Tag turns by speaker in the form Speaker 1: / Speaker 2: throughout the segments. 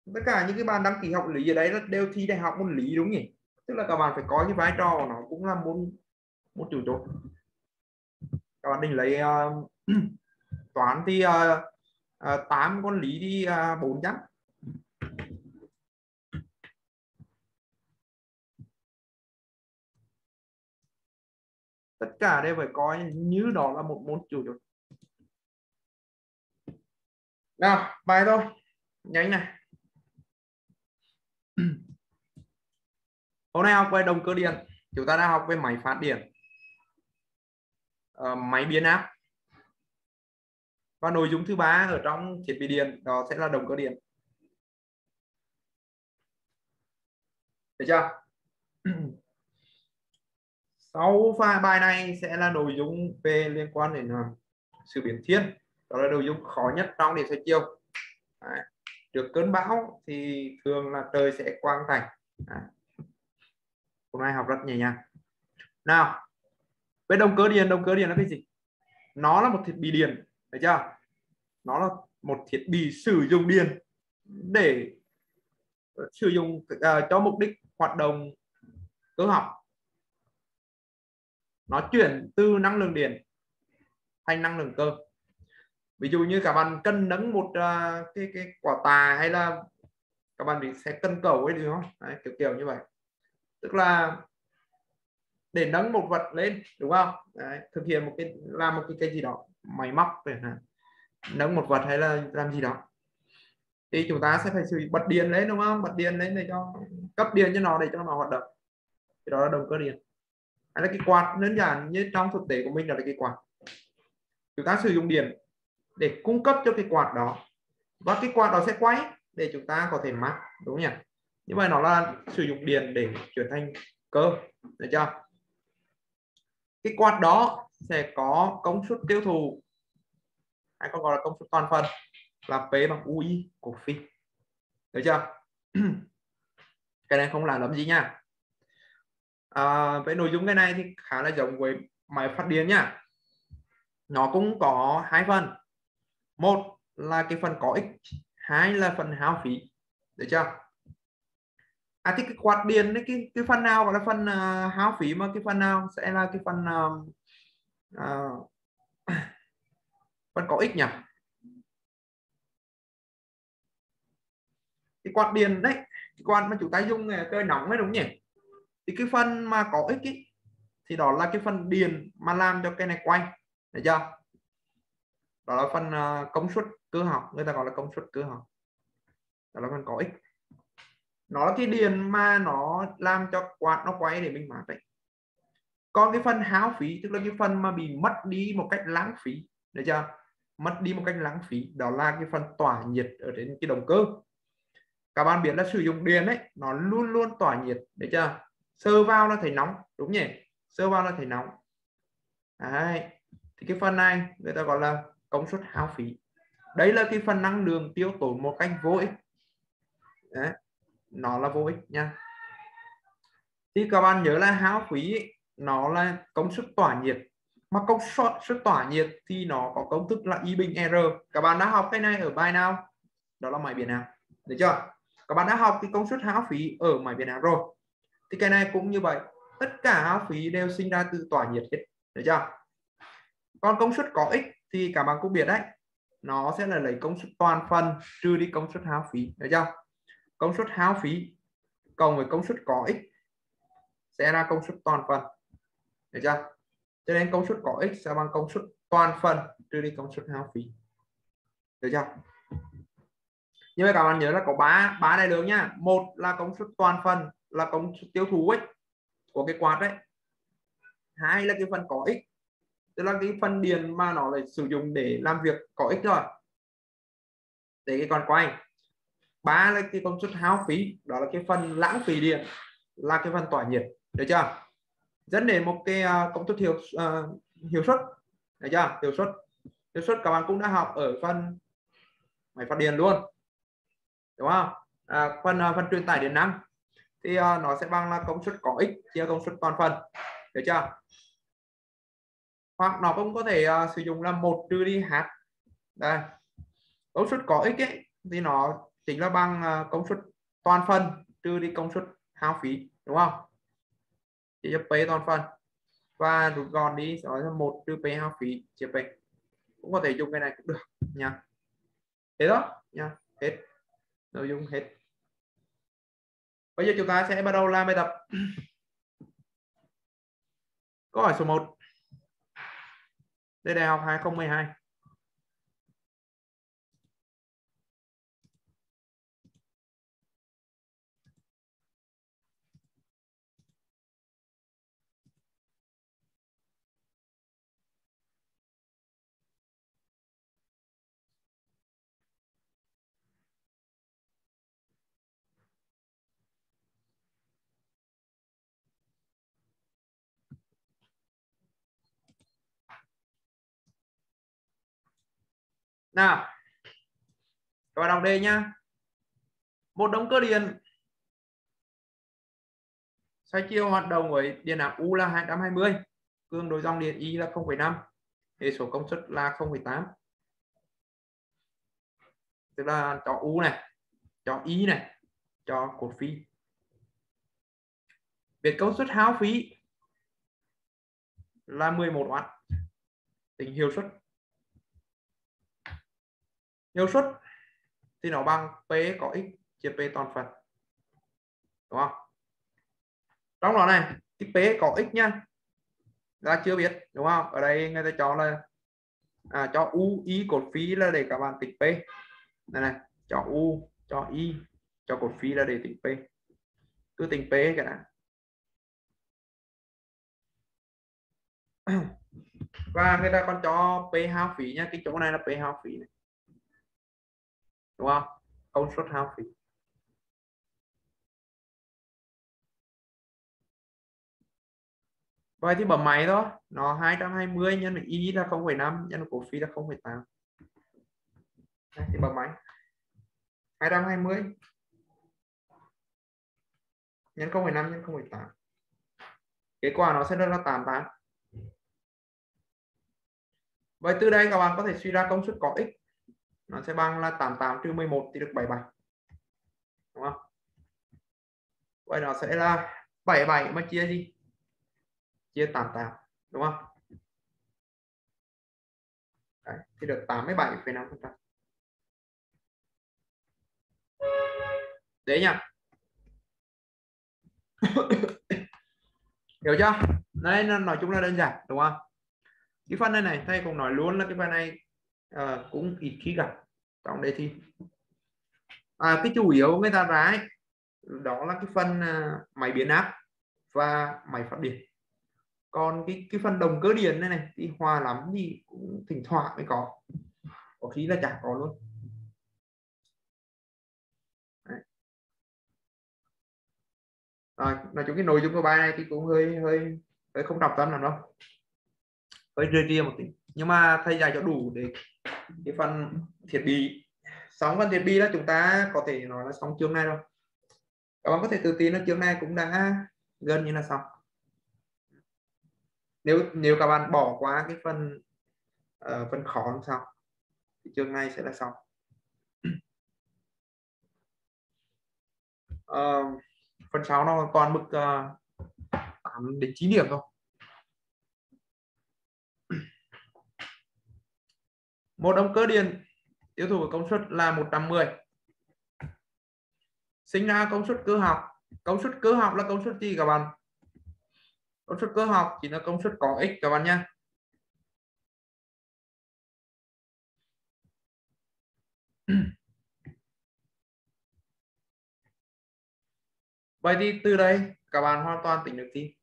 Speaker 1: Tất cả những cái bạn đăng ký học lý ở đấy là đều thi đại học môn lý đúng nhỉ? Tức là các bạn phải có cái vai trò của nó cũng là môn chủ chốt. Các bạn định lấy toán thì 8, con lý thì 4 chắc. Tất cả đều phải coi như đó là một môn chủ chốt. Nào bài thôi, nhanh này. Hôm nay học về động cơ điện, chúng ta đã học về máy phát điện, máy biến áp, và nội dung thứ ba ở trong thiết bị điện đó sẽ là động cơ điện. Được chưa? Sau bài này sẽ là nội dung về liên quan đến sự biến thiên, đó là nội dung khó nhất trong đề xoay chiều. Đấy. Trước cơn bão thì thường là trời sẽ quang cảnh. Đấy. Hôm nay học rất nhẹ nhàng. Nào, về động cơ điện là cái gì? Nó là một thiết bị điện, được chưa? Nó là một thiết bị sử dụng điện để sử dụng cho mục đích hoạt động cơ học. Nó chuyển từ năng lượng điện thành năng lượng cơ. Ví dụ như các bạn cần nâng một cái quả tà, hay là các bạn sẽ cân cầu ấy, đúng không? Đấy, kiểu như vậy. Tức là để nâng một vật lên, đúng không? Đấy, thực hiện một cái, làm một cái gì đó, máy móc để nâng một vật hay là làm gì đó, thì chúng ta sẽ phải sử dụng bật điện lên, đúng không? Bật điện lên để cho cấp điện cho nó để cho nó hoạt động. Thì đó là động cơ điện. Hay là cái quạt, đơn giản như trong thực tế của mình là cái quạt. Chúng ta sử dụng điện để cung cấp cho cái quạt đó, và cái quạt đó sẽ quay để chúng ta có thể mát, đúng nhỉ? Như vậy nó là sử dụng điện để chuyển thành cơ, được chưa? Cái quạt đó sẽ có công suất tiêu thụ, hay còn gọi là công suất toàn phần, là P bằng UI của phi, được chưa? Cái này không là lắm gì nha. Về nội dung cái này thì khá là giống với máy phát điện nhá. Nó cũng có hai phần, một là cái phần có ích, hai là phần hao phí, được chưa? Thì cái quạt điện đấy, cái phần nào gọi là phần hao phí, mà cái phần nào sẽ là cái phần phần có ích nhỉ? Cái quạt điện đấy, cái quạt mà chúng ta dùng trời nóng đấy, đúng nhỉ? Thì cái phần mà có ích ý, thì đó là cái phần điện mà làm cho cái này quay, được chưa? Đó là phần công suất cơ học, người ta gọi là công suất cơ học, đó là phần có ích. Nó là cái điện mà nó làm cho quạt nó quay để mình mát đấy. Còn cái phần hao phí, tức là cái phần mà bị mất đi một cách lãng phí, được chưa? Mất đi một cách lãng phí, đó là cái phần tỏa nhiệt ở trên cái động cơ. Các bạn biết là sử dụng điện ấy, nó luôn luôn tỏa nhiệt, được chưa? Sơ vào là thấy nóng, đúng nhỉ? Sơ vào là thấy nóng. Đấy. Thì cái phần này người ta gọi là công suất hao phí. Đấy là cái phần năng lượng tiêu tốn một cách vô ích. Đấy. Nó là vô ích nha. Thì các bạn nhớ là hao phí nó là công suất tỏa nhiệt, mà công suất tỏa nhiệt thì nó có công thức là I bình R. Các bạn đã học cái này ở bài nào? Đó là máy biến áp, được chưa? Các bạn đã học cái công suất hao phí ở máy biến áp rồi, thì cái này cũng như vậy, tất cả hao phí đều sinh ra từ tỏa nhiệt hết, được chưa? Còn công suất có ích thì các bạn cũng biết đấy, nó sẽ là lấy công suất toàn phần trừ đi công suất hao phí, được chưa? Công suất hao phí cộng với công suất có ích sẽ là công suất toàn phần, được chưa? Cho nên công suất có ích sẽ bằng công suất toàn phần trừ đi công suất hao phí, được chưa? Như vậy các bạn nhớ là có ba đại lượng nhá. Một là công suất toàn phần, là công suất tiêu thụ ấy của cái quạt đấy. Hai là cái phần có ích, tức là cái phần điện mà nó lại sử dụng để làm việc có ích rồi, để cái quạt quay. Ba là cái công suất hao phí, đó là cái phần lãng phí điện, là cái phần tỏa nhiệt, được chưa? Dẫn đến một cái công thức hiệu suất, được chưa? Hiệu suất các bạn cũng đã học ở phần máy phát điện luôn, đúng không? Phần truyền tải điện năng thì nó sẽ bằng là công suất có ích chia công suất toàn phần, được chưa? Hoặc nó cũng có thể sử dụng là 1 trừ đi H. Đây, công suất có ích ấy, thì nó chính là bằng công suất toàn phần trừ đi công suất hao phí, đúng không? Chỉ cho P toàn phần và rút gọn đi đó là 1 trừ P hao phí chia P. Cũng có thể dùng cái này cũng được nha. Thế đó nha, hết nội dung hết. Bây giờ chúng ta sẽ bắt đầu làm bài tập. Câu hỏi số 1. Đây đại học 2012. Nào, các bạn đọc đề nhá. Một động cơ điện xoay chiều hoạt động với điện áp U là 220, cường độ dòng điện I là 0,5, hệ số công suất là 0,8. Tức là cho U này, cho I này, cho cột phi. Biết công suất hao phí là 11W. Tính hiệu suất. Hiệu suất thì nó bằng P có X chia P toàn phần, đúng không? Trong đó này, cái P có X nha, là chưa biết, đúng không? Ở đây người ta cho là cho U I cột phi là để các bạn tính P. Này này, cho U, cho I, cho cột phi là để tính P. Cứ tính P cái này. Và người ta còn cho P hao phí nha, cái chỗ này là P hao phí này, đúng không? Công suất hao phí. Vậy thì bấm máy thôi, nó 220 nhân với Y là 0,5 nhân với cột phi là 0,8. Đây, thì bấm máy 220 nhân 0,5 nhân 0,8. Kết quả nó sẽ là 88. Vậy từ đây các bạn có thể suy ra công suất có X nó sẽ bằng là 88 trừ 11 thì được 77, đúng không? Vậy nó sẽ là 77 mà chia gì? Chia 88, đúng không? Đấy, thì được 87,5%. Đấy nhá. Hiểu chưa? Đấy, nói chung là đơn giản, đúng không? Cái phần này thầy cũng nói luôn là cái phần này cũng ít khi gặp trong đề thi. Cái chủ yếu người ta ra ấy, đó là cái phần máy biến áp và máy phát điện. Còn cái phần động cơ điện này thì hòa lắm thì cũng thỉnh thoảng mới có khi là chả có luôn. Đấy. Nói chung cái nội dung của bài này thì cũng hơi không trọng tâm lắm đâu, hơi rơi ria một tí, nhưng mà thầy dạy cho đủ để cái phần thiết bị. Xong phần thiết bị là chúng ta có thể nói là xong chương này rồi, các bạn có thể tự tin là chương này cũng đã gần như là xong. Nếu các bạn bỏ qua cái phần phần khó làm sao thì chương này sẽ là xong. Phần 6 nó còn mức 8 đến 9 điểm thôi. Một động cơ điện tiêu thụ công suất là 110, sinh ra công suất cơ học. Công suất cơ học là công suất gì các bạn? Công suất cơ học chỉ là công suất có X các bạn nhé. Vậy thì từ đây các bạn hoàn toàn tính được gì?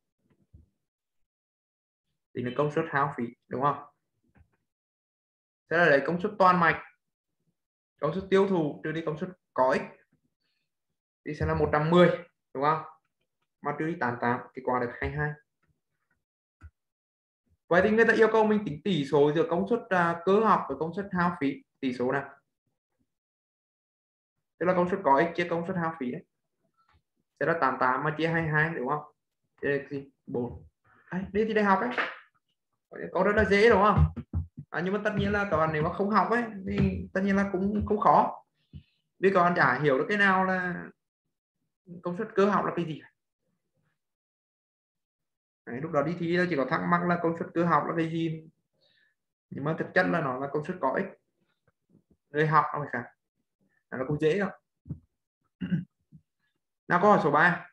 Speaker 1: Tính được công suất hao phí, đúng không? Thế là lấy công suất toàn mạch, công suất tiêu thụ trừ đi công suất có X thì sẽ là 110, đúng không? Mà trừ đi 88 thì quả được 22. Vậy thì người ta yêu cầu mình tính tỷ số giữa công suất cơ học và công suất hao phí. Tỷ số nào? Tức là công suất có X chia công suất hao phí đấy. Sẽ là 88 mà chia 22, đúng không? Thế là gì? 4. Đi thì đại học ấy. Câu rất là dễ, đúng không? Nhưng mà tất nhiên là các bạn nếu mà không học ấy thì tất nhiên là cũng không khó. vì các bạn chả hiểu được cái nào là công suất cơ học là cái gì. Đấy, lúc đó đi thi chỉ có thắc mắc là công suất cơ học là cái gì, nhưng mà thực chất là nó là công suất có ích. Người học nó phải khác, nó cũng dễ đâu. Nào câu hỏi số 3.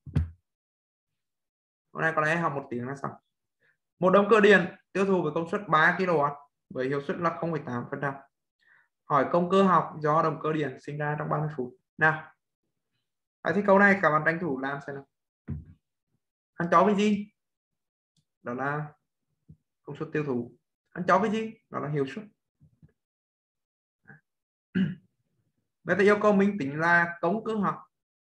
Speaker 1: Hôm nay có lẽ học một tiếng là xong. Một động cơ điện tiêu thụ với công suất 3 kW với hiệu suất là 0,8%. Hỏi công cơ học do động cơ điện sinh ra trong 30 phút. Nào, thì câu này các bạn tranh thủ làm xem nào. Hắn cho cái gì? Đó là công suất tiêu thụ. Hắn cho cái gì? Đó là hiệu suất. Người ta yêu cầu mình tính là công cơ học.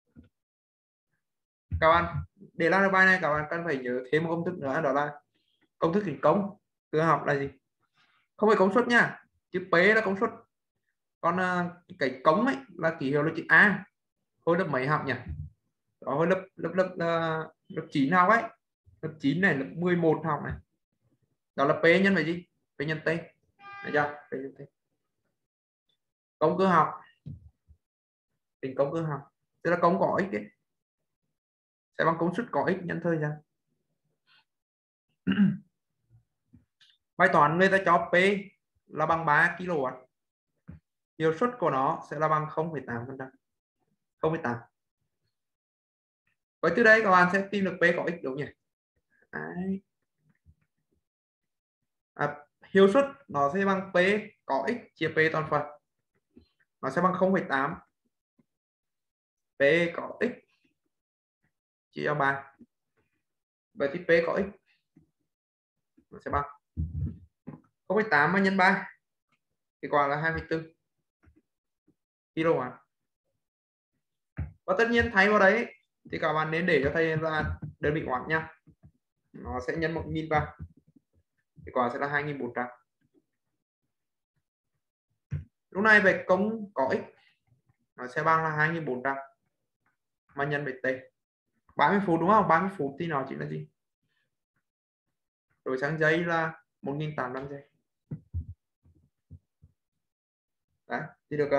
Speaker 1: Các bạn để làm được bài này các bạn cần phải nhớ thêm một công thức nữa, đó là công thức hình công cơ học là gì? Không phải công suất nha, chữ P là công suất, còn cái cống ấy là ký hiệu là chữ A. Hồi lớp mấy học nhỉ? Đó, hồi lớp 9 học ấy, lớp 9 này, lớp 11 học này. Đó là P nhân với gì? P nhân T. Được chưa? P nhân T. Công cơ học, tính công cơ học tức là công có ích ấy, sẽ bằng công suất có ích nhân thời gian. Bài toán người ta cho P là bằng 3 kW, hiệu suất của nó sẽ là bằng 0,8%. 0,8. Vậy từ đây các bạn sẽ tìm được P có ích đúng nhỉ? Đấy. Hiệu suất nó sẽ bằng P có ích chia P toàn phần, nó sẽ bằng 0,8 P có ích chia cho 3. Vậy thì P có ích nó sẽ bằng 0,8 mà nhân 3 thì quả là 24 kW. Và tất nhiên thay vào đấy thì các bạn nên để cho thầy là đơn vị oát nha, nó sẽ nhân 1000 vào thì quả sẽ là 2400. Lúc này về công có ích nó sẽ bằng là 2400 mà nhân với t 30 phút đúng không? 30 phút thì nó chỉ là gì? Đổi sang giây là 1800 giây. Đấy, thì được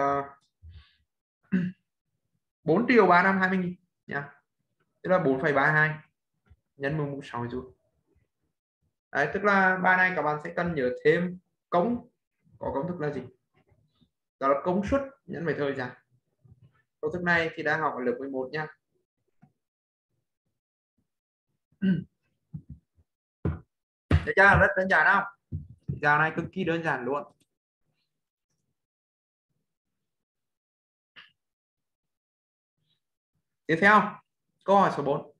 Speaker 1: 4.320.000 nha. Tức là 4,32 nhân 10 mũ 6 joule. Đấy, tức là bài này các bạn sẽ cần nhớ thêm công có công thức là gì? Đó là công suất nhân với thời gian. Công thức này thì đã học ở lớp 11 nha. Được chưa? Rất đơn giản không? Giờ này cực kỳ đơn giản luôn. Tiếp theo, câu hỏi số 4.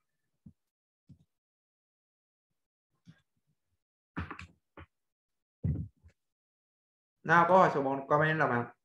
Speaker 1: Nào, câu hỏi số 4 comment là nào.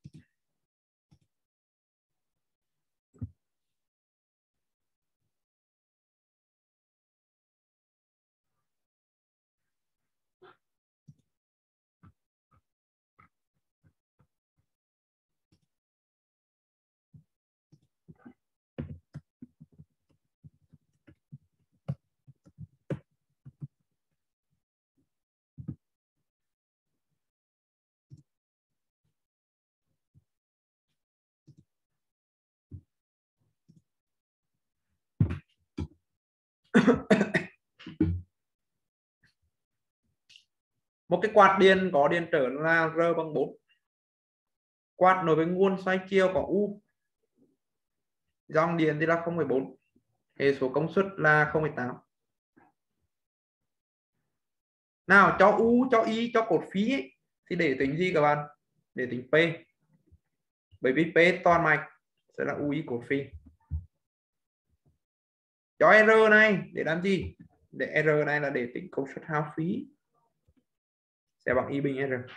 Speaker 1: Một cái quạt điện có điện trở là R bằng 4. Quạt nối với nguồn xoay chiều có U. Dòng điện thì là 0,4. Hệ số công suất là 0,8. Nào, cho U, cho Y, cho cột phí ấy, thì để tính gì các bạn? Để tính P. Bởi vì P toàn mạch sẽ là U Y cột phi. Cho R này để làm gì? Để R này là để tính công suất hao phí, sẽ bằng Y bình R.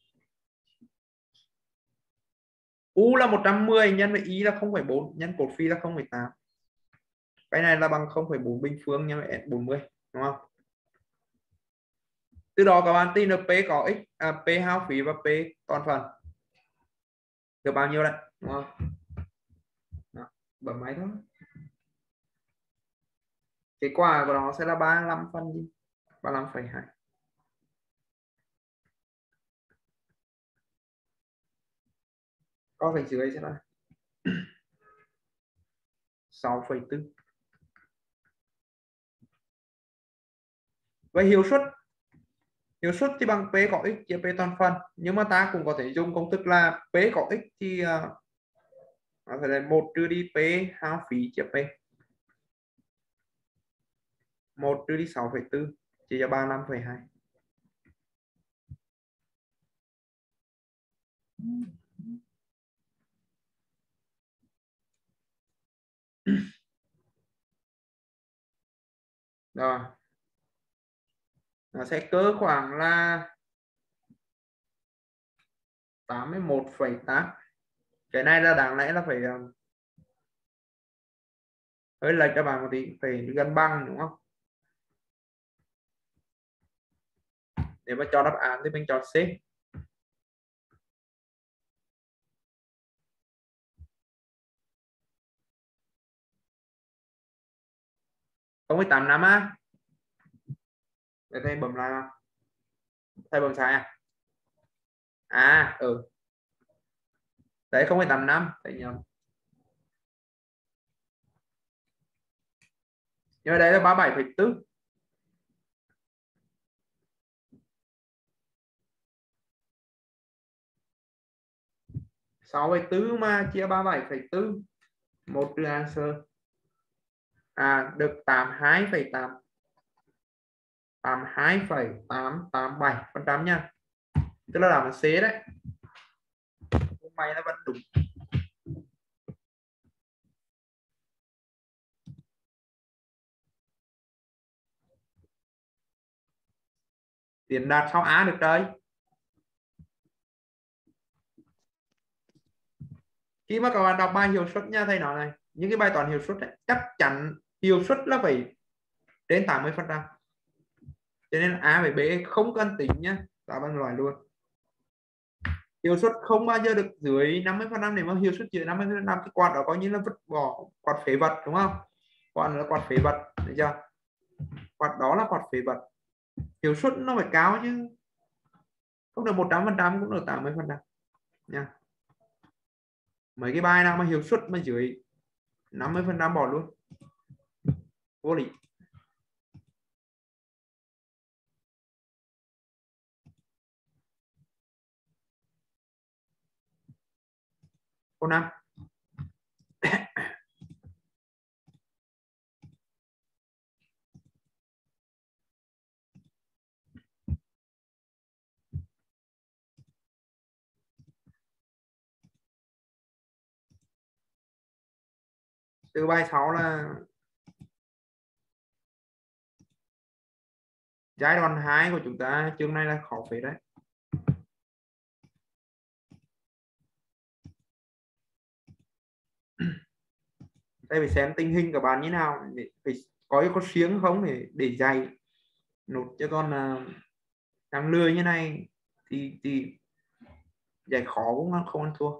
Speaker 1: U là 110 nhân với Y là 0,4 nhân cột phi là 0,8. Cái này là bằng 0,4 bình phương nhân với S40, đúng không? Từ đó các bạn tìm được P có ích, P hao phí và P toàn phần được bao nhiêu đấy, đúng không? Đó, bấm máy thôi. Kết quả của nó sẽ là 35 phần gì? 35,2. Có phải dưới sẽ là 6,4. Và hiệu suất thì bằng P có x chia P toàn phần, nhưng mà ta cũng có thể dùng công thức là P có x thì nó phải là 1 trừ đi P hao phí chia P, 1 trừ đi 6,4 chia cho 35,2. Rồi nó sẽ cỡ khoảng là 81,8. Cái này là đáng lẽ là phải hơi lệch các bạn một tí, phải gần bằng đúng không? Nếu mà cho đáp án thì mình chọn C. Không phải 85 á. Để thầy bấm là thầy bấm sai à? Đấy không phải 85 thầy nhầm. Nhưng mà đấy là 37,4. 6,4 mà chia 37,4, 1 trừ answer được 82,8, 82,887% nha, tức là đáp án C đấy. Hôm nay nó vẫn đúng. Tiền đạt 6A được rồi. Khi mà các bạn đọc bài hiệu suất nha, thầy nói này, những cái bài toán hiệu suất ấy, chắc chắn hiệu suất là phải trên 80%, cho nên A với B không cần tính nhá, đã bằng loại luôn. Hiệu suất không bao giờ được dưới 50%. Nếu mà hiệu suất dưới 50% thì quạt đó coi như là vứt bỏ, quạt phế vật đúng không? Quạt là quạt phế vật, được chưa? Quạt đó là quạt phế vật. Hiệu suất nó phải cao chứ, không được 100% cũng được 80% nha. Mấy cái bài nào mà hiệu suất mà dưới 50% bỏ luôn, vô lý. Câu 5. Từ bài 6 là giai đoạn 2 của chúng ta, chương này là khó phết đấy. Đây phải xem tình hình của bạn như nào, để phải có siêng không để dạy nốt, chứ còn đang lười như này thì dạy khó cũng không ăn thua.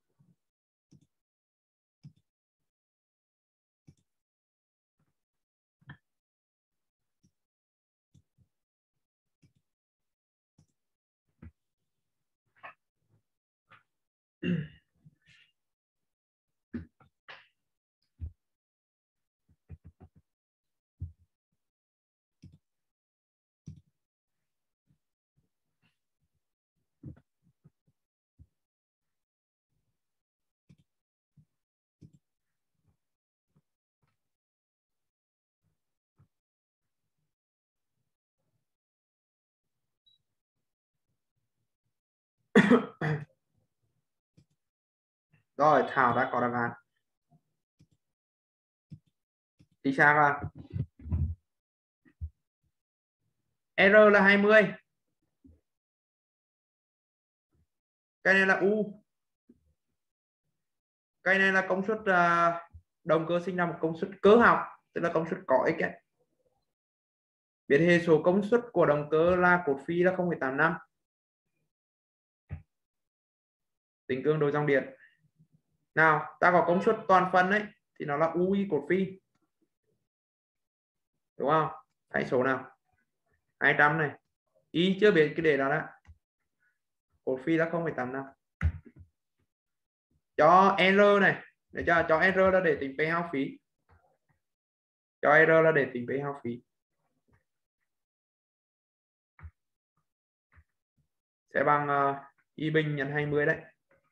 Speaker 1: Rồi Thảo đã có đáp án. Thì sao là R là 20, cái này là U, cái này là công suất động cơ sinh ra một công suất cơ học, tức là công suất có x ấy. Biết hệ số công suất của động cơ là cột phi là 0,85. Tính cường độ dòng điện. Nào ta có công suất toàn phần ấy thì nó là UI cột phi, đúng không? Hãy số nào 200 này, Y chưa biết cái đề đó đó, cột phi là 0,85. Cho R này, để cho R là để tính P hao phí, cho error là để tính P hao phí. Sẽ bằng Y bình nhân 20 đấy.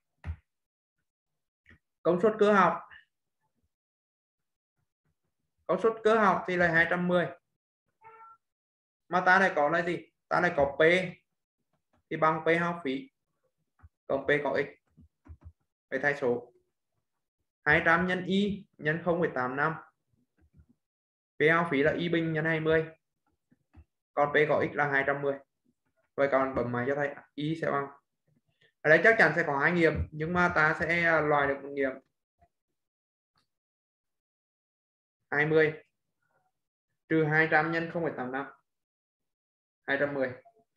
Speaker 1: Công suất cơ học. Công suất cơ học thì là 210. Mà ta này có là gì? Ta này có P thì bằng P hao phí cộng P có X. Vậy thay số 200 nhân Y nhân 0,85. P hao phí là Y bình nhân 20. Còn P có X là 210. Vậy còn bấm máy cho thầy Y sẽ bằng. Ở đây chắc chắn sẽ có hai nghiệm, nhưng mà ta sẽ loại được một nghiệm. 20 trừ 200 nhân 0,85. 210.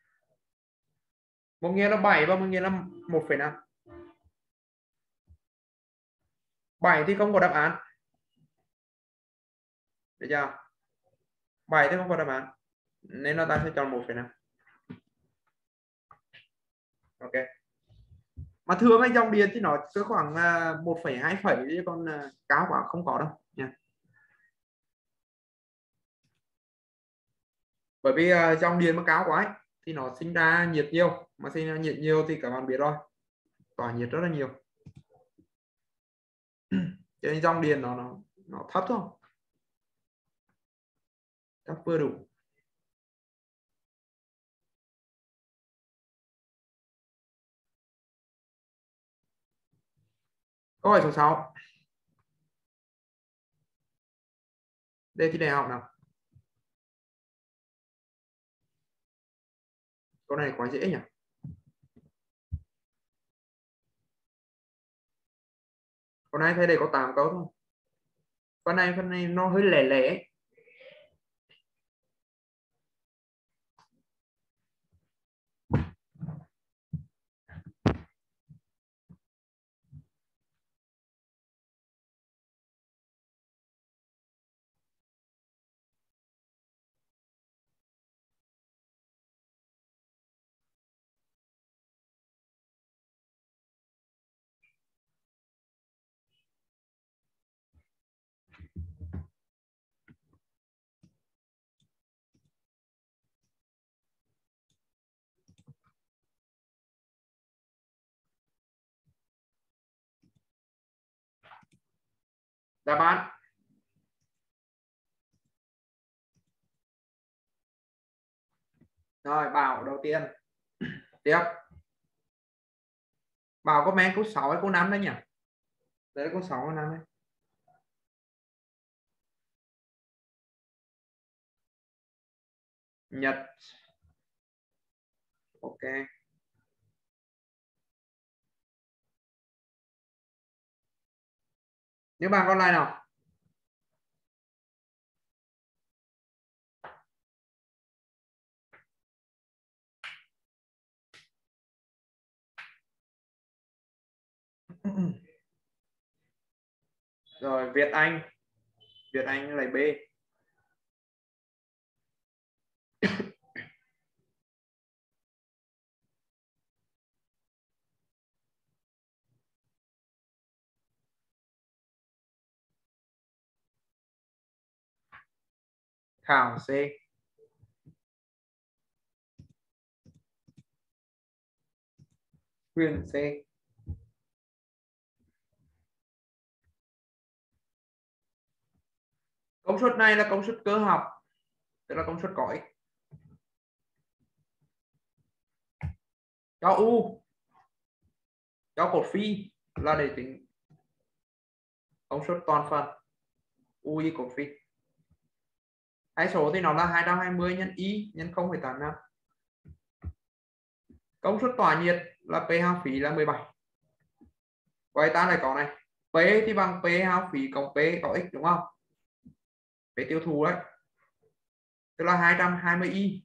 Speaker 1: Một nghĩa là 7 và một nghĩa là 1,5. 7 thì không có đáp án. Được chưa? 7 thì không có đáp án. Nên là ta sẽ chọn 1,5. Ok. Mà thường cái dòng điện thì nó sẽ khoảng 1,2 phẩy, chứ còn cao quá không có đâu nha. Bởi vì dòng điện mà cao quá ấy, thì nó sinh ra nhiệt nhiều, mà sinh ra nhiệt nhiều thì các bạn biết rồi, tỏa nhiệt rất là nhiều. Cho nên dòng điện nó thấp thôi, thấp vừa đủ. Câu hỏi số 6. Đề thi đại học nào. Câu này quá dễ nhỉ. Câu này thầy để có 8 câu thôi. Phần này nó hơi lẻ lẻ. Đáp án. Rồi, Bảo đầu tiên. Tiếp. Bảo có men câu 6 hay câu 5 đấy nhỉ? Đấy là câu 6 câu 5 đấy. Nhật. Ok. Những bạn còn lại nào? Rồi, Việt Anh. Việt Anh là B. Thảo C. Huyền C. Công suất này là công suất cơ học, tức là công suất có X. Cho U, cho cột phi là để tính công suất toàn phần U y cột phi. Hãy số thì nó là 220 nhân Y nhân 0,85. Công suất tỏa nhiệt là P hao phí là 17. Vậy ta lại có này, P thì bằng P hao phí cộng P có X đúng không? P tiêu thụ đấy, tức là 220 Y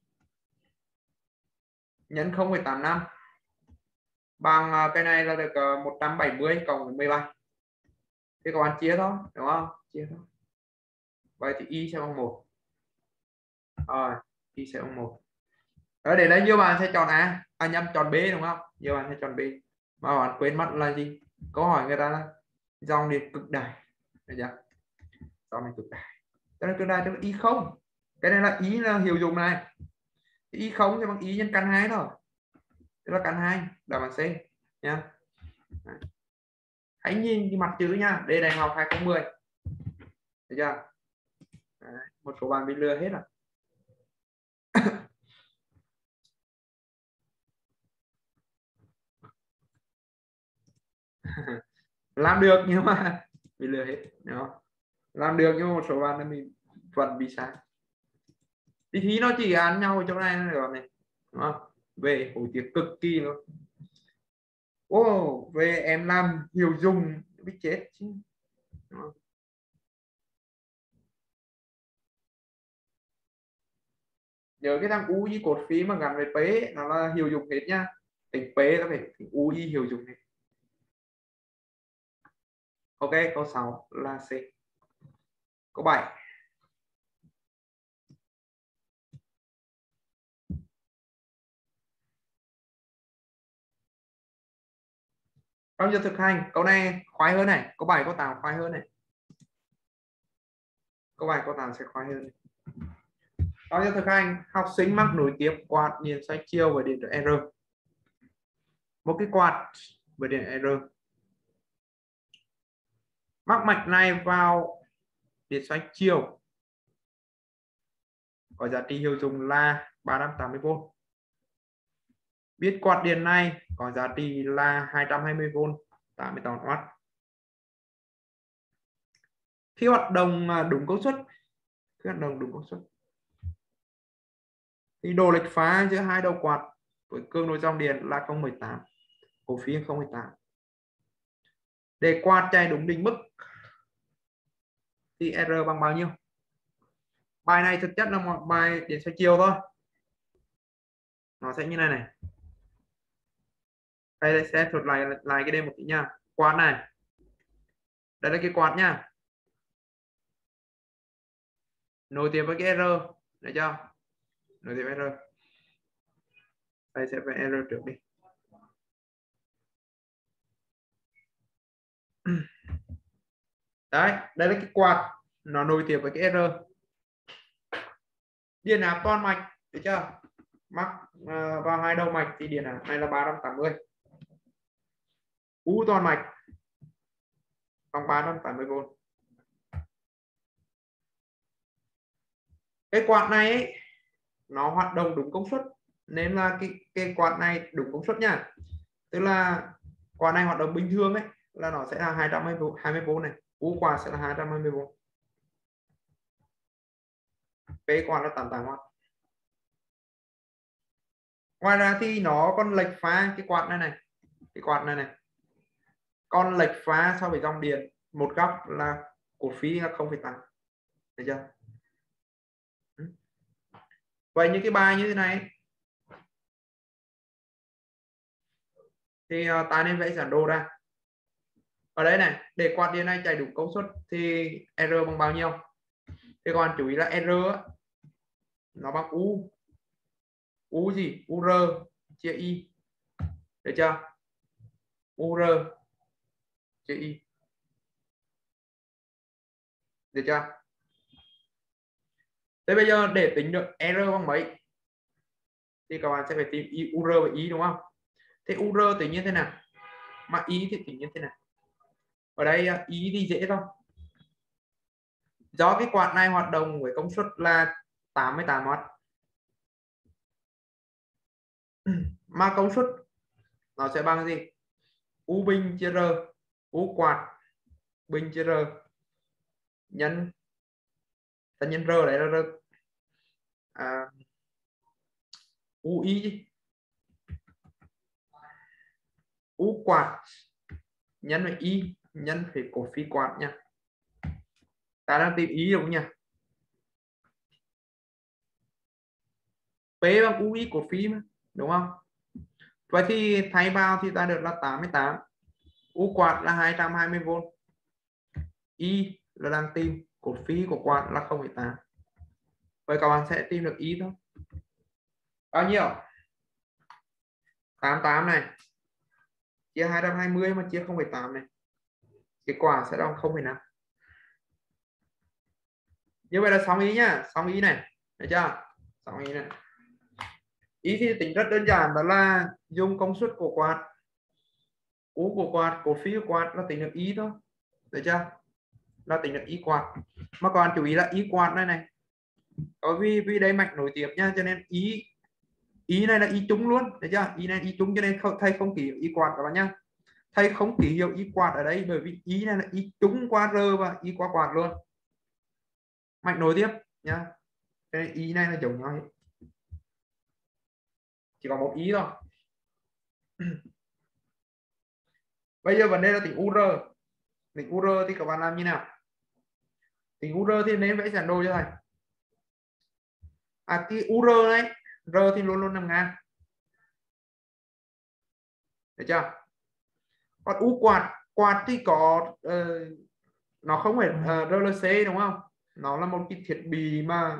Speaker 1: nhân 0,85 bằng cái này là được 170 cộng với 17. Thì các bạn chia thôi đúng không? Chia thôi. Vậy thì Y sẽ bằng 1. Rồi, Y sẽ bằng 1. Ở để đây nhiều bạn sẽ chọn A, nhầm chọn B đúng không? Nhiều bạn sẽ chọn B. Mà bạn quên mất là gì? Câu hỏi người ta là dòng điện cực đại. Được chưa? Dòng điện cực đại. Cho nên cực đại tức là y không. Cái này là y là hiệu dụng này, y không thì bằng y nhân căn 2 thôi, tức là căn 2, đáp án C nha. Hãy nhìn cái mặt chữ nha, đề đại học 2010, được chưa? Đấy, một số bạn bị lừa hết rồi. Làm được nhưng mà bị lừa hết, đúng không? Làm được nhưng mà một số bạn mình vẫn bị sai. Thì thí nó chỉ ăn nhau ở chỗ này nữa này, đúng không? Về hối tiếc cực kỳ luôn. Ô, về em làm hiệu dùng biết chết chứ. Nhớ cái thằng UI cột phí mà gắn với P nó là hiệu dụng hết nha. Tính P nó phải UI hiệu dụng hết. Ok, câu 6 là C. Câu 7. Bao giờ thực hành, câu này khoái hơn này, câu 7 câu 8 khoái hơn này. Câu 7 câu 8 sẽ khoái hơn. Bao giờ thực hành, học sinh mắc nối tiếp quạt điện xoay chiều với điện R. Một cái quạt với điện R. Mắc mạch này vào điện xoay chiều có giá trị hiệu dụng là 380V. Biết quạt điện này có giá trị là 220V, 88W. Khi hoạt động đúng công suất, khi hoạt động đúng công suất thì độ lệch phá giữa hai đầu quạt với cường độ dòng điện là 0,18, cổ phiếu 0,8. Để quạt chạy đúng định mức thì R bằng bao nhiêu? Bài này thực chất là một bài điện xoay chiều thôi, nó sẽ như này này. Đây sẽ thuật lại cái đây một tí nha. Quạt này, đây là cái quạt nha, nối tiếp với cái R, được chưa? Nối tiếp với R. Đây sẽ phải R trước đi. Đấy, đây là cái quạt nó nối tiếp với cái R. Điện áp toàn mạch, được chưa? Mắc vào hai đầu mạch thì điện áp này là 380. U toàn mạch bằng 380V. Cái quạt này ấy, nó hoạt động đúng công suất nên là cái quạt này đúng công suất nha. Tức là quạt này hoạt động bình thường ấy là nó sẽ là 220V này, U quạt sẽ là 220V. P quạt là 88W. Ngoài ra thì nó còn lệch pha cái quạt này này, cái quạt này này còn lệch pha so với dòng điện một góc là cột phí là 0,8, được chưa? Vậy những cái bài như thế này thì ta nên vẽ bản đồ ra. Ở đây này, để quạt điện này chạy đủ công suất thì R bằng bao nhiêu? Thì còn chú ý là R nó bằng U gì? UR chia Y, được chưa? UR chia Y, được chưa? Thế bây giờ để tính được R bằng mấy thì các bạn sẽ phải tìm UR và Y, đúng không? Thế UR tính như thế nào, mà Y thì tính như thế nào? Ở đây Y thì dễ thôi, do cái quạt này hoạt động với công suất là 88W mà công suất nó sẽ bằng gì? U bình chia R, U quạt bình chia R nhân ta nhân R đấy là R UI, U quạt nhân với Y nhân với cổ phi quạt nha. Ta đang tìm ý đúng nhỉ? P bằng UI cổ phi mà, đúng không? Vậy thì thay vào thì ta được là 88, U quạt là 220V, Y là đang tìm cột phi của quạt là 0,8. Vậy các bạn sẽ tìm được Y thôi. Bao nhiêu? 88 này chia 220 mà chia 0,8 này, kết quả sẽ bằng 0,5. Như vậy là xong ý nhá, xong ý này, được chưa? Xong ý này. Ý thì tính rất đơn giản, đó là dùng công suất của quạt, U của quạt, cột phi của quạt là tính được ý thôi, được chưa? Là tính được ý quạt. Mà còn chú ý là ý quạt này này, bởi vì đây mạch nối tiếp nha, cho nên ý này là ý chung luôn, được chưa? Ý này ý chung cho nên thầy không ký ý quạt các bạn nhá. Thầy không ký hiệu ý quạt ở đây bởi vì ý này là ý chung qua R và ý qua quạt luôn, mạch nối tiếp nhá. Cho nên ý này là giống nhau hết, chỉ có một ý thôi. Bây giờ vấn đề là tính UR. Tính UR thì các bạn làm như nào? Tính UR thì nên vẽ bản đồ cho thầy. Cái UR này, R thì luôn luôn nằm ngang, được chưa? Còn U quạt thì có nó không phải RLC đúng không? Nó là một cái thiết bị mà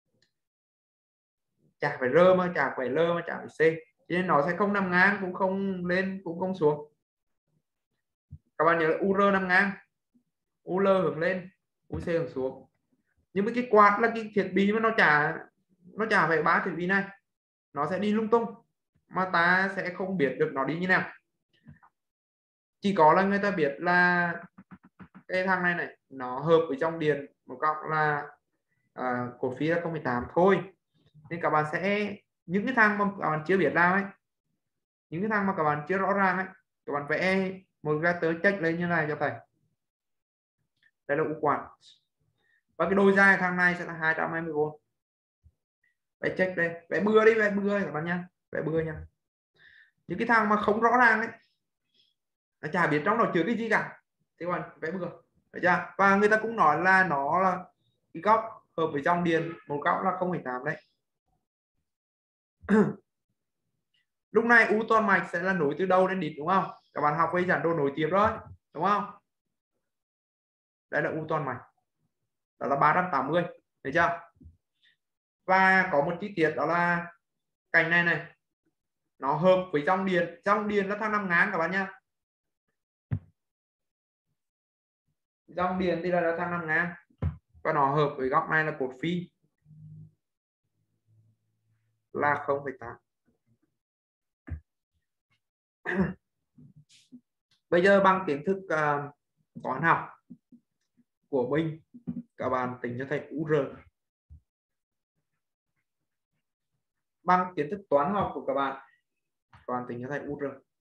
Speaker 1: chả phải R mà chả phải L mà chả phải C, cho nên nó sẽ không nằm ngang, cũng không lên cũng không xuống. Các bạn nhớ là UR nằm ngang, UL hướng lên, UC hướng xuống. Nhưng mà cái quạt là cái thiết bị mà nó chả phải ba thiết bị này, nó sẽ đi lung tung mà ta sẽ không biết được nó đi như nào. Chỉ có là người ta biết là cái thằng này này nó hợp với dòng điện một góc là cột phi là 0,8 thôi. Nên các bạn sẽ những cái thằng mà các bạn chưa biết làm ấy, những cái thằng mà các bạn chưa rõ ràng ấy, các bạn vẽ một vectор check lên như này cho thầy. Đây là U quạt và cái đôi dài thằng này sẽ là 220V. Vẽ check đây, vẽ bừa đi, vẽ bừa các bạn nha, vẽ bừa nha. Những cái thằng mà không rõ ràng ấy, nó chả biết trong nó chứa cái gì cả thì các bạn vẽ bừa, được chưa? Và người ta cũng nói là nó là cái góc hợp với dòng điện, một góc là 0,8 đấy. Lúc này U toàn mạch sẽ là nối từ đầu đến đít đúng không? Các bạn học với giản đồ nối tiếp rồi đúng không? Đây là U toàn mạch, đó là 380, được chưa? Và có một chi tiết đó là cạnh này này nó hợp với dòng điện là thang nằm ngang các bạn nhá. Dòng điện thì là thang nằm ngang và nó hợp với góc này là cột phi là 0,8. Bây giờ bằng kiến thức toán học của mình, các bạn tính cho thầy UR. Bằng kiến thức toán học của các bạn tính cho thầy UR.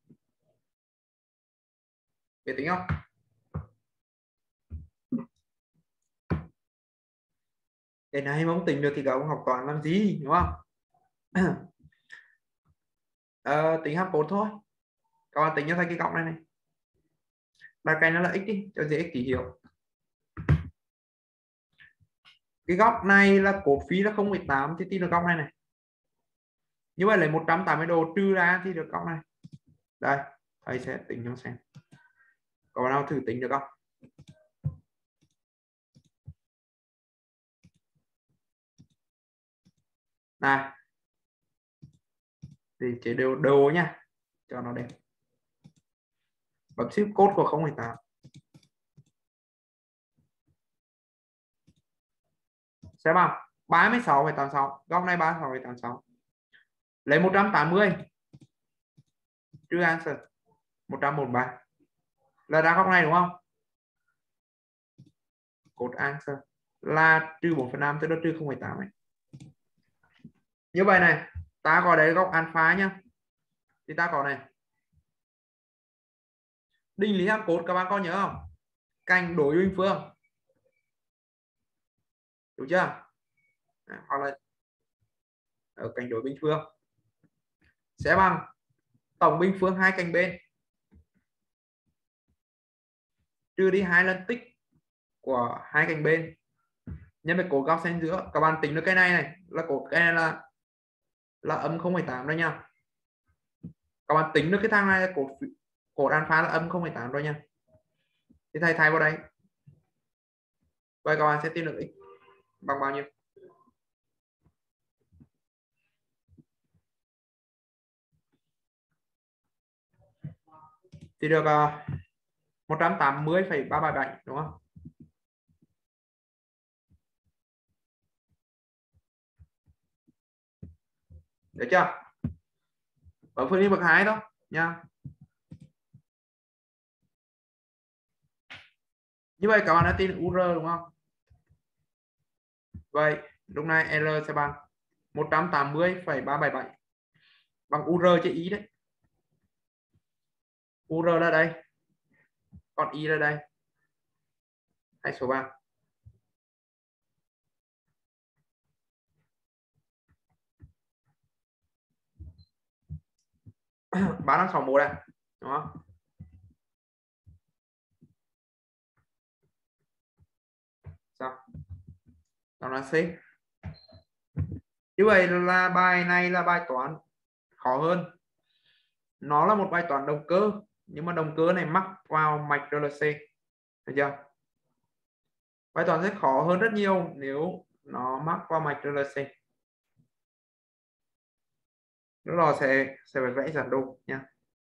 Speaker 1: Biết tính không? Cái này mà không tính được thì các ông học toán làm gì đúng không? Tính học cột thôi. Các bạn tính cho thầy cái góc này này, đặt cái nó là x đi cho dễ ký hiệu. Cái góc này là cột phi là 0,8 thì tìm được góc này này. Như vậy lấy 180 độ trừ ra thì được góc này. Đây, thầy sẽ tính cho xem. Có bạn nào thử tính được không? Này. Thì chế đều đồ nha, cho nó đẹp. Bấm shift code của 0,8. Xem nào, 36,86, góc này 36,86. Lấy 180 trừ answer 143 là ra góc này đúng không? Cột answer là trừ 1/5, tức là trừ 0,8 này. Như vậy này, ta gọi đấy góc alpha nhá. Thì ta có này. Định lý hàm cột các bạn có nhớ không? Cạnh đối bình phương. Đúng chưa? Hoặc là ở cạnh đối bình phương sẽ bằng tổng bình phương hai cạnh bên trừ đi 2 lần tích của hai cạnh bên nhân với cột góc xen giữa. Các bạn tính được cái này là cột cái này là âm 0,8 đây nha. Các bạn tính được cái thang này là cột alpha là âm 0,8 rồi nha. Thì thầy thay vào đây. Vậy các bạn sẽ tìm được x bằng bao nhiêu? Thì được 180,377 đúng không? được chưa? Ở phương trình bậc 2 thôi nha. Như vậy các bạn đã tin UR đúng không? Vậy lúc này R sẽ bằng 180,377 bằng UR chữ Y đấy. UR là đây, còn Y là đây, hay số 3. 3561 này, đúng không? Sao? Đó là C. Như vậy là bài này là bài toán khó hơn. Nó là một bài toán động cơ, nhưng mà động cơ này mắc vào mạch RLC, được chưa? Bài toán sẽ khó hơn rất nhiều nếu nó mắc vào mạch RLC. Lúc đó sẽ phải vẽ giản đồ nha.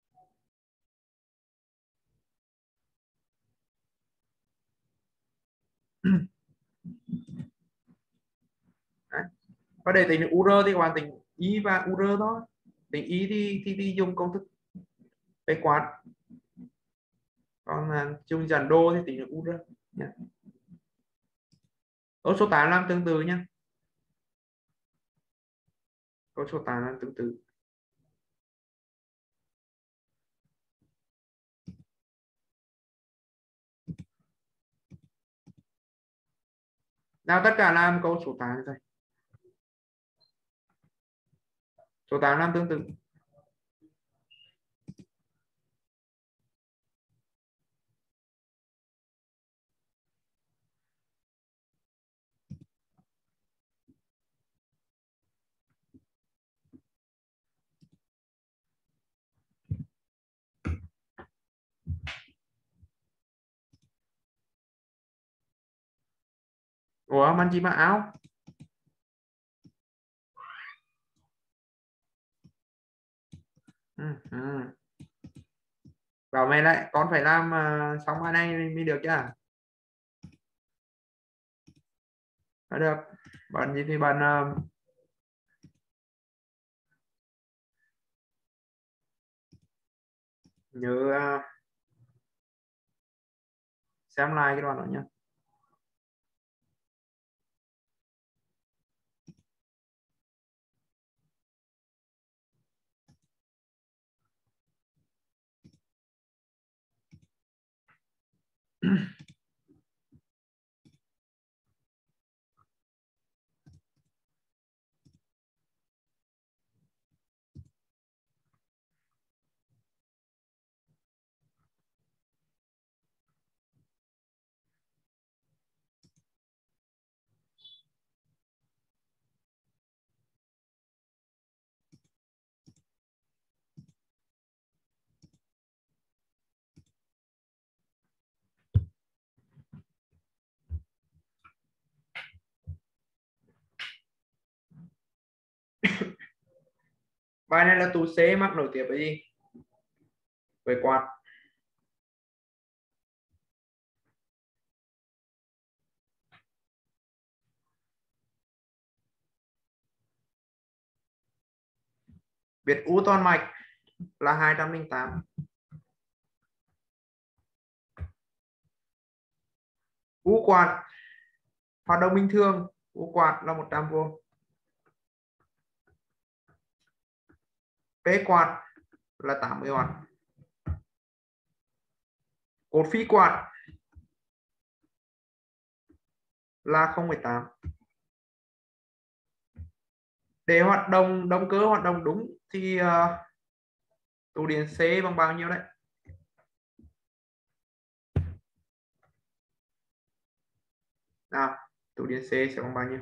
Speaker 1: Đấy. Và để tính UR thì các bạn tính Y và UR thôi. Tính Y thì dùng công thức P quạt, còn là dùng giản đô thì tính được UR nha. Câu số 8 làm tương tự nhé. Câu số 8 làm tương tự. Nào tất cả làm câu số 8 rồi. Số 8 làm tương tự. Ủa mang gì mà áo? Ừ. Bảo mày lại con phải làm xong bài này mới được chứ. Đã được. Bạn gì thì bạn nhớ xem lại cái đoạn đó nhé. Bài này là tụ C mắc nổi tiếp với gì? Với quạt. Biết U toàn mạch là 208. U quạt hoạt động bình thường, U quạt là 100V. P quạt là 80W. Cột phi quạt là 0,8. Để hoạt động động cơ hoạt động đúng thì tụ điện C bằng bao nhiêu đấy? Nào, tụ điện C sẽ bằng bao nhiêu?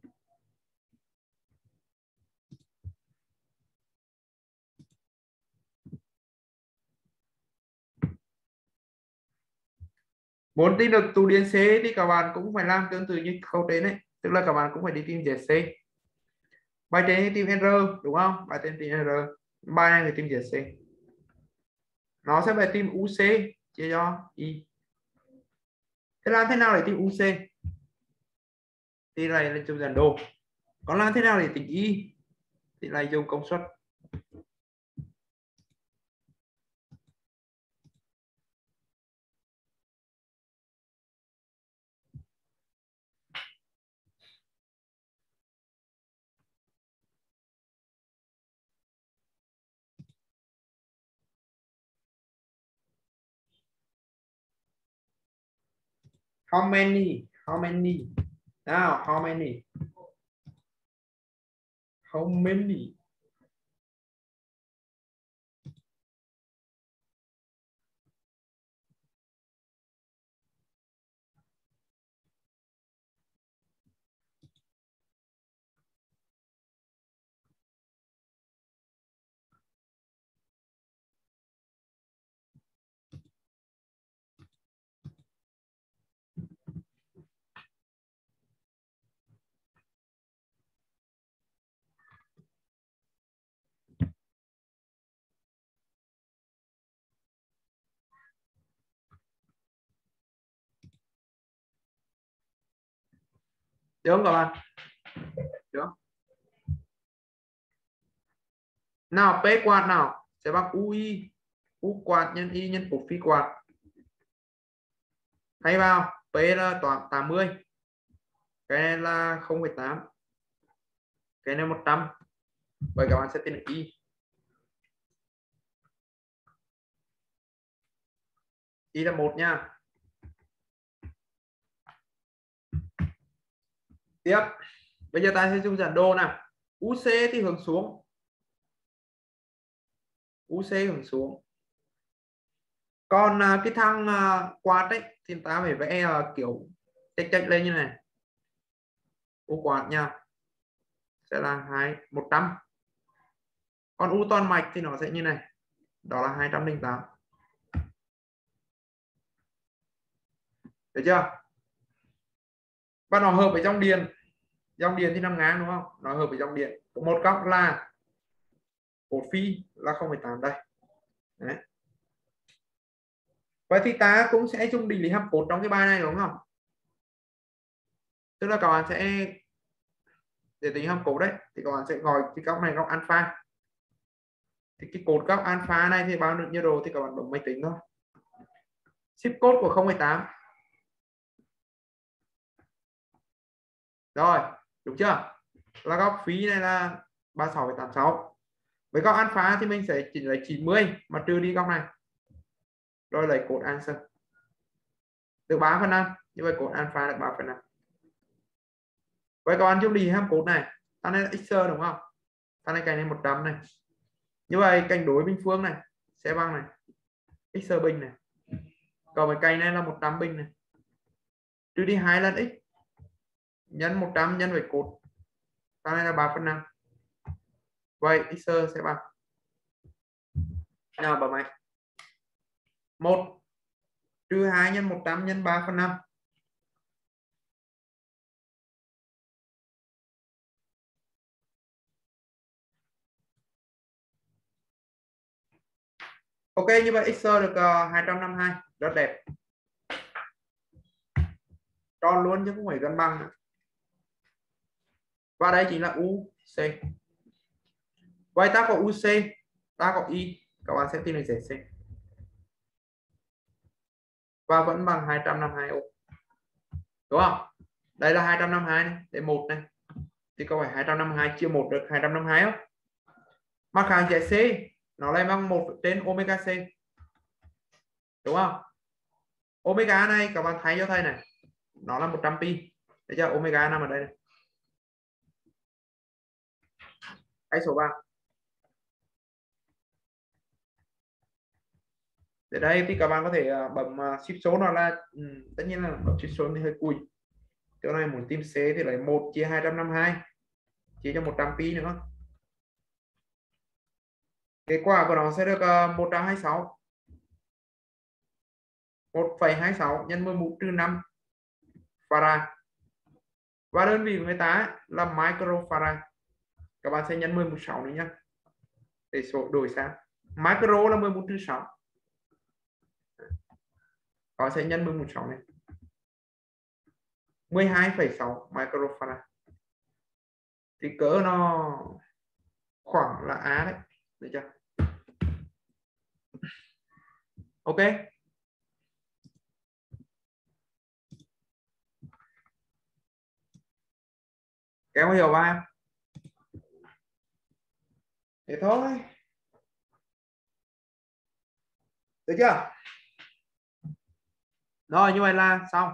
Speaker 1: Muốn tìm được tụ điện C thì các bạn cũng phải làm tương tự như câu trên đấy, tức là các bạn cũng phải đi tìm ZC. Bài trên thì tìm R đúng không? Bài trên tìm R, bài này phải tìm ZC. Nó sẽ phải tìm UC chia cho Y. Thế làm thế nào để tìm UC? Thì này là chụp giản đồ. Còn làm thế nào để tính Y? tỷ lệ dùng công suất. How many? How many? Nào, how many? How many? Được không các bạn? Được. Nào, P quạt nào sẽ bằng UI, U quạt nhân Y nhân cos phi quạt. Thay vào P là toàn 80, cái này là 0,8, cái này 100. Vậy các bạn sẽ tìm được Y. Y là 1 nha. Tiếp, bây giờ ta sẽ dùng giản đồ nào. UC thì hướng xuống, UC hướng xuống. Còn cái thằng quạt ấy thì ta phải vẽ kiểu chệch chệch lên như này. U quạt nha sẽ là 100. Còn U toàn mạch thì nó sẽ như này, đó là 208. Được chưa? Và nó hợp với dòng điện. Dòng điện thì nằm ngang đúng không? Nó hợp với dòng điện. Một góc là cos phi là 0,8 đây. Đấy. Vậy thì ta cũng sẽ dùng định lý hấp cột trong cái bài này đúng không? Tức là các bạn sẽ để tính hấp cột đấy thì các bạn sẽ gọi cái góc này góc alpha. Thì cái cột góc alpha này thì bao nhiêu độ thì các bạn bấm máy tính thôi. Ship code của 0,8. Rồi, đúng chưa? Là góc phí này là 36,86. Với góc alpha thì mình sẽ chỉ lấy 90 mà trừ đi góc này. Rồi lấy cột answer. Được 3/5. Như vậy cột alpha được 3/5. Vậy các bạn dùng đi ham cột này. Thằng này là x đúng không? Thằng này cạnh này 100 này. Như vậy cạnh đối bình phương này sẽ bằng này x bình này. Còn với cạnh này là 100 bình này. Trừ đi 2 lần x nhân 100 nhân với cột. Thằng này là 3/5. Vậy x sẽ bằng nào bảo mày 1 trừ 2 nhân 100 nhân 3/5. Ok, như vậy x được 252, rất đẹp. Tròn luôn chứ không phải gần bằng. Và đây chính là UC. Vậy ta có UC, ta có Y, các bạn sẽ tìm được giải C. Và vẫn bằng 252 ô. Đúng không? Đây là 252 này, đây 1 này. Thì có phải 252 chia 1 được 252 không? Mặt hàng giải C nó lại bằng 1 trên omega C. Đúng không? Omega này các bạn thấy cho thầy này, nó là 100 pi. Để cho omega nằm ở đây này. Cái số 3. Để đây thì các bạn có thể bấm ship số, nó là tất nhiên là bấm ship số thì hơi cùi. Chỗ này muốn tìm C thì lấy 1 chia 252 chia cho 100 pi nữa. Kết quả của nó sẽ được 126. 1,26 nhân 11 trừ 5 farad. Và đơn vị của người ta là microfarad. Các bạn sẽ nhân 11/6 nữa nhé. Để số đổi sang. Micro là 11 trừ 6. Các bạn sẽ nhân 11/6 này. 12,6 microfarad. Thì cỡ nó khoảng là Á đấy, được chưa? Ok, kéo hiểu ba thế thôi, được chưa? Rồi như vậy là xong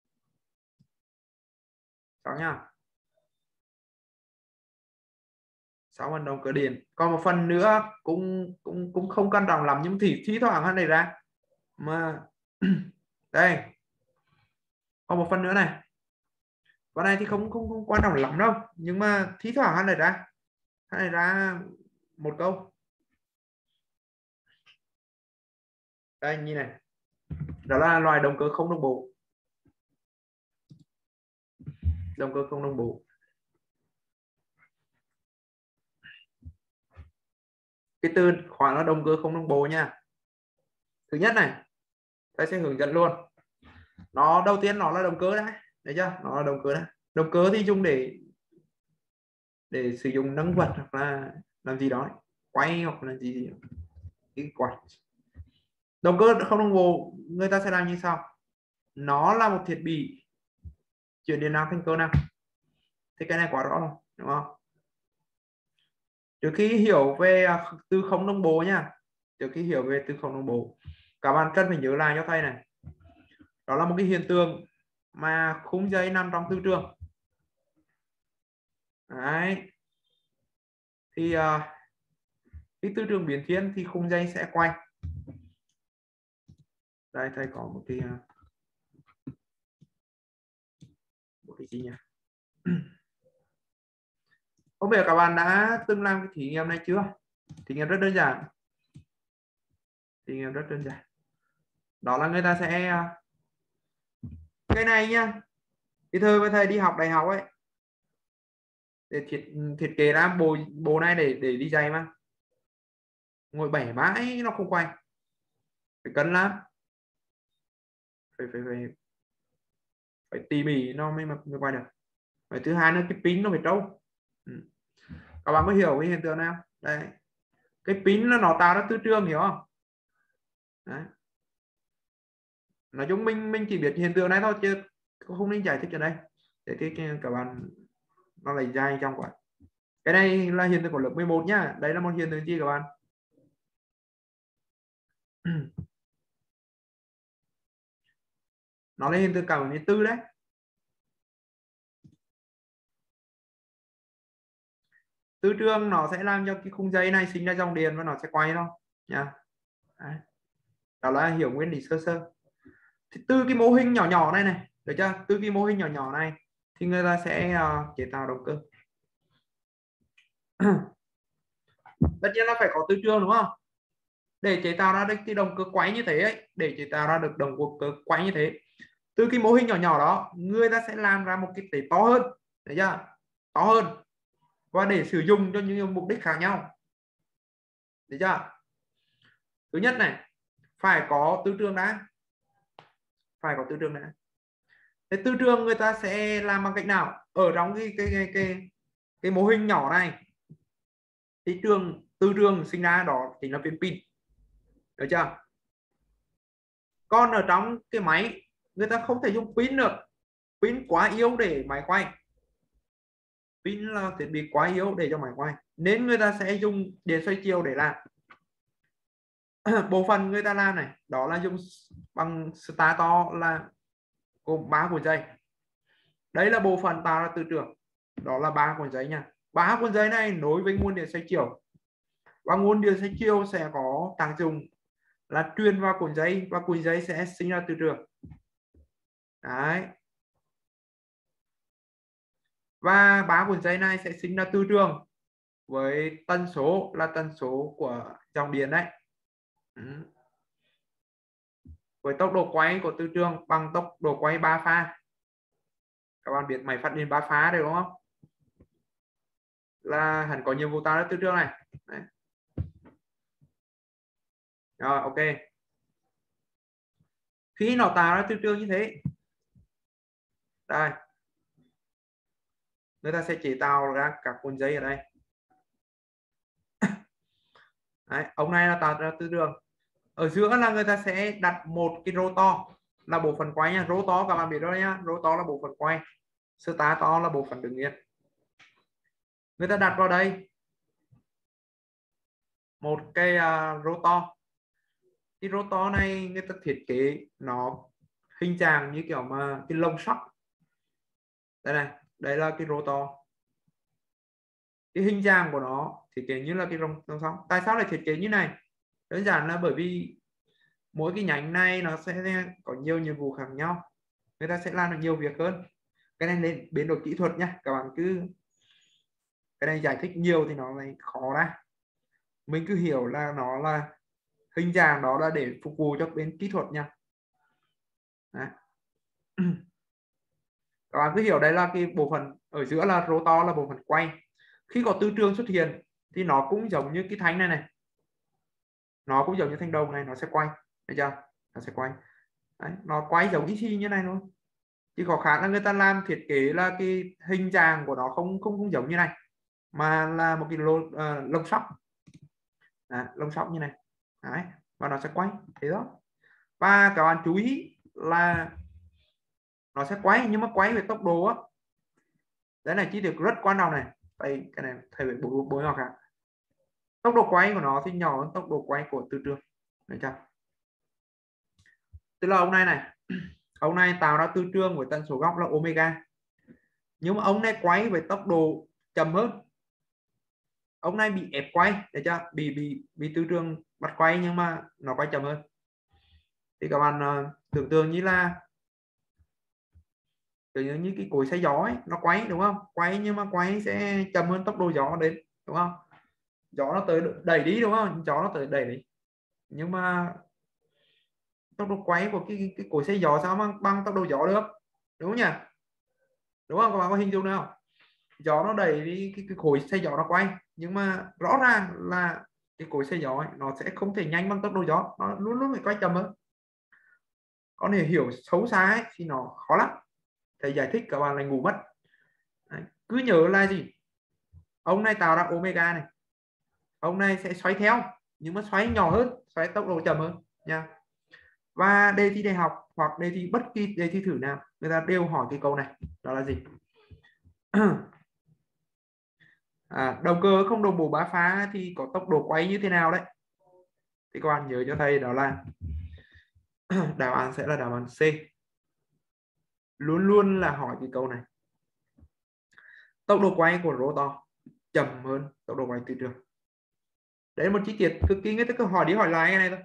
Speaker 1: nha. Sáu phần đồng cơ điền, còn một phần nữa cũng không quan trọng lắm nhưng thì thi thoảng hắn này ra mà đây còn một phần nữa này, con này thì không quan trọng lắm đâu nhưng mà thi thoảng hắn này ra một câu. Đây như này, đó là loài động cơ không đồng bộ, động cơ không đồng bộ. Cái từ khóa là động cơ không đồng bộ nha. Thứ nhất này ta sẽ hướng dẫn luôn, nó đầu tiên nó là động cơ đấy, thấy chưa, nó là động cơ đấy. Động cơ thì dùng để sử dụng nâng vật hoặc là làm gì đó, quay hoặc là gì cái quạt. Động cơ không đồng bộ người ta sẽ làm như sau, nó là một thiết bị chuyển điện nào thành cơ nào, thì cái này quá rõ rồi đúng không? Trước khi hiểu về từ không đồng bộ nha, trước khi hiểu về từ không đồng bộ các bạn cần phải nhớ lại cho thầy này, đó là một cái hiện tượng mà khung dây nằm trong tư trường đấy. Thì cái tư trường biến thiên thì khung dây sẽ quay. Đây thầy có một cái gì nhỉ? Không biết các bạn đã từng làm cái thí nghiệm này chưa? Thí nghiệm rất đơn giản, thí nghiệm rất đơn giản, đó là người ta sẽ cái này nhá, cái thời mà thầy đi học đại học ấy, để thiết kế ra bộ này để đi dạy mà ngồi bẻ mãi nó không quay, phải cân lắm, phải tỉ mỉ nó mới quay được. Và thứ hai nữa cái pin nó phải trâu. Các bạn có hiểu cái hiện tượng nào đây, cái pin nó tạo ra tư trường, hiểu không? Đấy. Nói chung mình chỉ biết hiện tượng này thôi chứ không nên giải thích ở đây để các bạn nó lại dài trong quá. Cái này là hiện tượng của lớp 11 nhá, đây là một hiện tượng gì các bạn? Nó là hiện tượng cảm ứng điện tử đấy. Tư trường nó sẽ làm cho cái khung dây này sinh ra dòng điện và nó sẽ quay thôi nha. Đấy. Đó là hiểu nguyên lý sơ sơ. Thì từ cái mô hình nhỏ nhỏ này này, được chưa? Từ cái mô hình nhỏ nhỏ này thì người ta sẽ chế tạo động cơ. Tất nhiên là phải có tư trường đúng không? Để chế tạo ra được cái động cơ quay như thế ấy, để chế tạo ra được động cơ quay như thế, từ cái mô hình nhỏ nhỏ đó người ta sẽ làm ra một cái tế to hơn, được chưa? To hơn và để sử dụng cho những mục đích khác nhau, được chưa? Thứ nhất này phải có tư trường đã, phải có tư trường đã. Thế tư trường người ta sẽ làm bằng cách nào? Ở trong cái mô hình nhỏ này thì tư trường sinh ra đó chính là viên pin, được chưa? Còn ở trong cái máy người ta không thể dùng pin được, pin quá yếu để máy quay, pin là thiết bị quá yếu để cho máy quay, nên người ta sẽ dùng điện xoay chiều để làm. Bộ phận người ta làm này đó là dùng bằng stator là gồm 3 cuộn dây, đấy là bộ phận tạo ra tư trường, đó là 3 cuộn dây nha. 3 cuộn dây này nối với nguồn điện xoay chiều và nguồn điện xoay chiều sẽ có tác dụng là truyền vào cuộn dây và cuộn dây sẽ sinh ra tư trường đấy. Và 3 cuộn dây này sẽ sinh ra tư trường với tần số là tần số của dòng điện đấy. Với tốc độ quay của tư trường bằng tốc độ quay 3 pha. Các bạn biết máy phát điện 3 pha đấy đúng không? Là hẳn có nhiệm vụ tạo ra tư trường này. Đấy. Rồi ok. Khi nó tạo ra tư trường như thế, đây, người ta sẽ chế tạo ra các cuộn dây ở đây. Đấy, ông này là tạo ra tư đường. Ở giữa là người ta sẽ đặt một cái rô to là bộ phận quay nha. Rô to các bạn biết rồi nhá, rô to là bộ phận quay, star to là bộ phận đứng yên. Người ta đặt vào đây một cái rô to. Cái rô to này người ta thiết kế nó hình trạng như kiểu mà cái lông sóc. Đây này, đây là cái rô to. Cái hình dạng của nó thiết kế như là cái lông sóc. Tại sao lại thiết kế như này? Đơn giản là bởi vì mỗi cái nhánh này nó sẽ có nhiều nhiệm vụ khác nhau, người ta sẽ làm được nhiều việc hơn. Cái này lên biến đổi kỹ thuật nhá, các bạn cứ cái này giải thích nhiều thì nó lại khó ra. Mình cứ hiểu là nó là hình dạng đó là để phục vụ cho bên kỹ thuật nha. Đấy. Các bạn cứ hiểu đây là cái bộ phận ở giữa là rotor là bộ phận quay. Khi có tư trường xuất hiện thì nó cũng giống như cái thanh này này, nó cũng giống như thanh đồng này, nó sẽ quay, thấy chưa, nó sẽ quay. Đấy, nó quay giống y như này luôn, chỉ có khác là người ta làm thiết kế là cái hình dạng của nó không giống như này, mà là một cái lông sóc. Lông sóc như này. Đấy, và nó sẽ quay thế đó. Và các bạn chú ý là nó sẽ quay, nhưng mà quay về tốc độ á, đấy là chi tiết rất quan trọng này. Đây, cái này thầy phải bố nhỏ khác. Tốc độ quay của nó thì nhỏ hơn tốc độ quay của từ trường, được chưa? Tức là ông này tạo ra tư trường với tần số góc là omega, nhưng mà ông này quay với tốc độ chậm hơn. Ông này bị ép quay, được chưa? Bị tư trường bắt quay nhưng mà nó quay chậm hơn. Thì các bạn tưởng tượng như là như cái cối xay gió ấy, nó quay đúng không, quay nhưng mà quay sẽ chậm hơn tốc độ gió đến, đúng không? Gió nó tới đẩy đi đúng không, gió nó tới đẩy đi, nhưng mà tốc độ quay của cái cối xay gió sao bằng tốc độ gió được, đúng không nhỉ? Đúng không, các bạn có hình dung được không? Gió nó đẩy đi cái cối xay gió nó quay, nhưng mà rõ ràng là cái cối xay gió ấy, nó sẽ không thể nhanh bằng tốc độ gió, nó luôn luôn phải quay chậm hơn. Có thể hiểu xấu xa ấy, thì nó khó lắm, thầy giải thích các bạn lại ngủ mất. Đấy. Cứ nhớ là gì, ông này tạo ra omega này, ông này sẽ xoay theo nhưng mà xoay nhỏ hơn, xoay tốc độ chậm hơn nha. Và đề thi đại học hoặc đề thi bất kỳ đề thi thử nào người ta đều hỏi cái câu này, đó là gì? Động cơ không đồng bộ bá phá thì có tốc độ quay như thế nào đấy? Thì các bạn nhớ cho thầy đó là đáp án sẽ là đáp án C. Luôn luôn là hỏi cái câu này. Tốc độ quay của rotor chậm hơn tốc độ quay từ trường. Đấy là một chi tiết cực kỳ, người ta cứ hỏi đi hỏi lại cái này thôi.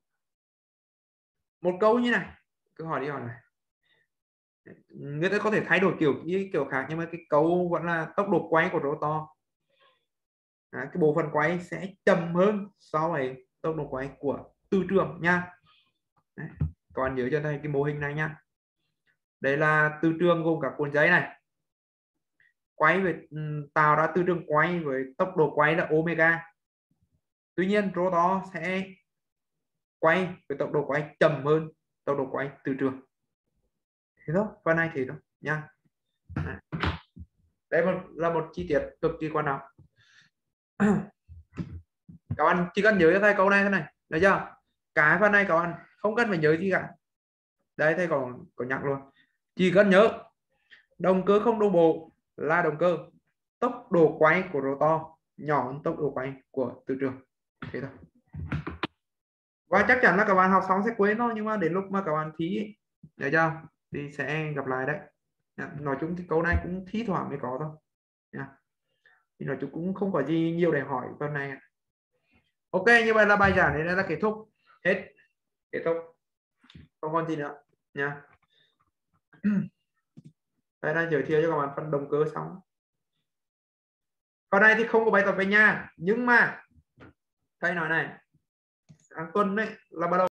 Speaker 1: Một câu như này, cứ hỏi đi hỏi lại. Người ta có thể thay đổi kiểu khác, nhưng mà cái câu vẫn là tốc độ quay của rotor. Cái bộ phận quay sẽ chậm hơn so với tốc độ quay của từ trường nha. Đấy. Các bạn nhớ cho thầy cái mô hình này nha. Đây là từ trường gồm các cuộn giấy này, quay về tạo ra từ trường quay với tốc độ quay là omega. Tuy nhiên rotor sẽ quay với tốc độ quay chậm hơn tốc độ quay từ trường. Thế đó, phần này thì đó nha. Đây là một chi tiết cực kỳ quan trọng. Các bạn chỉ cần nhớ cho thầy câu này thế này, được chưa? Cái phần này các bạn không cần phải nhớ gì cả. Đây thầy có nhắc luôn, chỉ cần nhớ động cơ không đồng bộ là động cơ tốc độ quay của rotor nhỏ hơn tốc độ quay của từ trường, thế thôi. Và chắc chắn là các bạn học xong sẽ quên thôi, nhưng mà đến lúc mà các bạn thi, được chưa, thì sẽ gặp lại đấy. Nói chung thì câu này cũng thi thoảng mới có thôi nha. Thì nói chung cũng không có gì nhiều để hỏi phần này. Ok, như vậy là bài giảng này đã kết thúc, hết, kết thúc, không còn gì nữa nha. Đây là giới thiệu cho các bạn phần động cơ xong. Phần này thì không có bài tập về nhà, nhưng mà thầy nói này, hàng tuần đấy là bắt đầu